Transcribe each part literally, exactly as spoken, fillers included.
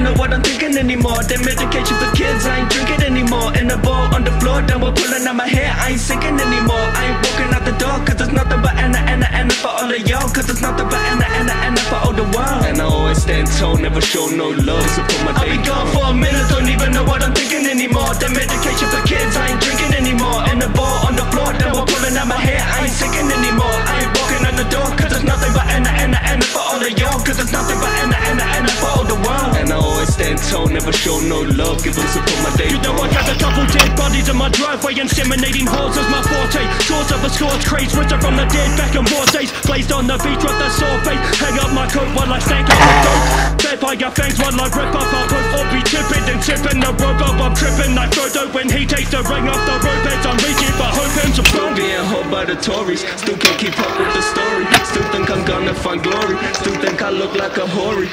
know what I'm thinking anymore. That medication for kids, I ain't drinking anymore. And the ball on the floor, done with pulling out my hair, I ain't sinking anymore. I ain't walking out the door, cause it's nothing but Anna, Anna, Anna for all of y'all. Cause it's nothing but Anna, Anna, Anna for all the world. And I always stand tall, never show no love, so put my day I'll be gone for a minute, don't even know what I'm thinking anymore. That medication for kids, I ain't drinking anymore. And the ball on the floor, done with pulling out my hair, I ain't sinking anymore. I ain't walking out the door, cause it's nothing but Anna, Anna, Anna for all of y'all. Cause it's nothing but Anna, Anna, Anna for all the world. And I always stand tall, never show no love, give them support my day. You know I got a couple dead bodies in my driveway, inseminating holes is my forte. Source of a scorched craze, risen from the dead back in war days. Blazed on the beach with the sore face, hang up my coat while I stank up the dope. Fed by your fangs while I rip up our coat, or be tipping and tipping the rope up. I'm tripping like Frodo when he takes the ring off the rope as I'm reaching for hope and support. Being held by the Tories, still can't keep up with the story. Still think I'm gonna find glory, still think I look like a hoary.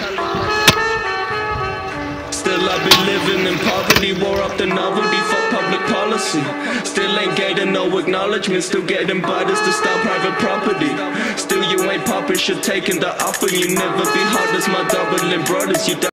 Still I be living in poverty, wore up the novelty for public policy. Still ain't getting no acknowledgement, still getting bodies to stop private property. Still you ain't popping shit, taking the offer. You never be hard as my doubling brothers. You